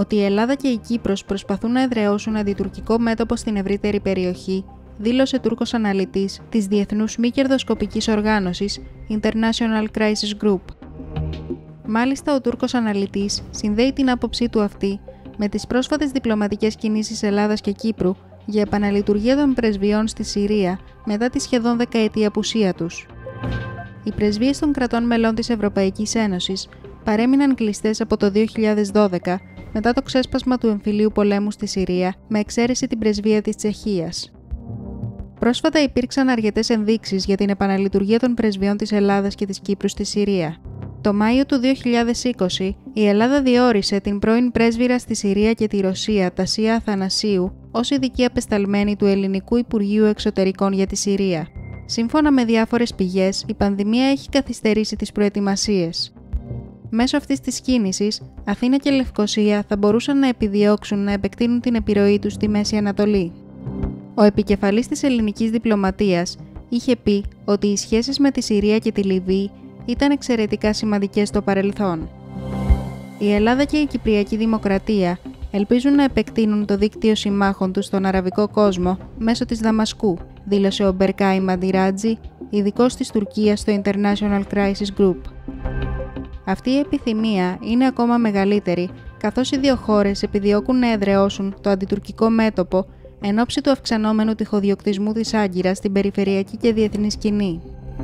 ότι η Ελλάδα και η Κύπρος προσπαθούν να εδραιώσουν αντιτουρκικό μέτωπο στην ευρύτερη περιοχή, δήλωσε Τούρκος αναλυτής της διεθνούς μη κερδοσκοπικής οργάνωσης International Crisis Group. Μάλιστα, ο Τούρκος αναλυτής συνδέει την άποψή του αυτή με τις πρόσφατες διπλωματικές κινήσεις Ελλάδας και Κύπρου για επαναλειτουργία των πρεσβειών στη Συρία μετά τη σχεδόν δεκαετή απουσία τους. Οι πρεσβείες των κρατών μελών της Ευρωπαϊκής Ένωσης παρέμειναν κλειστές από το 2012 μετά το ξέσπασμα του εμφυλίου πολέμου στη Συρία, με εξαίρεση την πρεσβεία της Τσεχίας. Πρόσφατα υπήρξαν αρκετές ενδείξεις για την επαναλειτουργία των πρεσβειών της Ελλάδας και της Κύπρου στη Συρία. Το Μάιο του 2020, η Ελλάδα διόρισε την πρώην πρέσβυρα στη Συρία και τη Ρωσία, Τασία Αθανασίου, ως ειδική απεσταλμένη του Ελληνικού Υπουργείου Εξωτερικών για τη Συρία. Σύμφωνα με διάφορες πηγές, η πανδημία έχει καθυστερήσει τις προετοιμασίες. Μέσω αυτής της κίνησης, Αθήνα και Λευκοσία θα μπορούσαν να επιδιώξουν να επεκτείνουν την επιρροή τους στη Μέση Ανατολή. Ο επικεφαλής της ελληνικής διπλωματίας είχε πει ότι οι σχέσεις με τη Συρία και τη Λιβύη ήταν εξαιρετικά σημαντικές στο παρελθόν. Η Ελλάδα και η Κυπριακή Δημοκρατία ελπίζουν να επεκτείνουν το δίκτυο συμμάχων τους στον αραβικό κόσμο μέσω της Δαμασκού, δήλωσε ο Μπερκάι Μαντιράτζη, ειδικός της Τουρκίας στο International Crisis Group. Αυτή η επιθυμία είναι ακόμα μεγαλύτερη, καθώς οι δύο χώρες επιδιώκουν να εδραιώσουν το αντιτουρκικό μέτωπο εν ώψη του αυξανόμενου τυχοδιοκτισμού της Άγκυρας στην περιφερειακή και διεθνή σκηνή.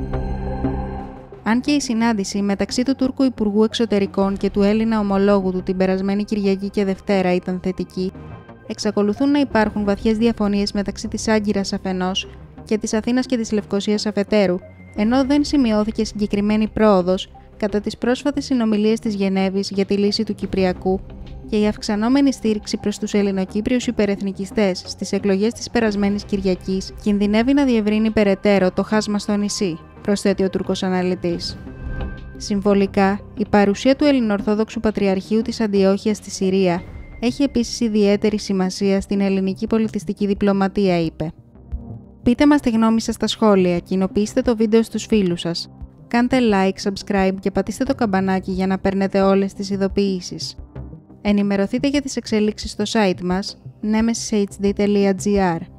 Αν και η συνάντηση μεταξύ του Τούρκου Υπουργού Εξωτερικών και του Έλληνα ομολόγου του την περασμένη Κυριακή και Δευτέρα ήταν θετική, εξακολουθούν να υπάρχουν βαθιές διαφωνίες μεταξύ της Άγκυρας αφενός και της Αθήνας και της Λευκοσίας αφετέρου, ενώ δεν σημειώθηκε συγκεκριμένη πρόοδος κατά τις πρόσφατες συνομιλίες της Γενέβης για τη λύση του Κυπριακού και η αυξανόμενη στήριξη προς τους Ελληνοκύπριους υπερεθνικιστές στις εκλογές της περασμένης Κυριακής κινδυνεύει να διευρύνει περαιτέρω το χάσμα στο νησί, προσθέτει ο Τούρκος αναλυτής. Συμβολικά, η παρουσία του Ελληνοορθόδοξου Πατριαρχείου της Αντιόχειας στη Συρία έχει επίσης ιδιαίτερη σημασία στην ελληνική πολιτιστική διπλωματία, είπε. Πείτε μας τη γνώμη σας στα σχόλια, κοινοποιήστε το βίντεο στους φίλους σας. Κάντε like, subscribe και πατήστε το καμπανάκι για να παίρνετε όλες τις ειδοποιήσεις. Ενημερωθείτε για τις εξελίξεις στο site μας nemesishd.gr.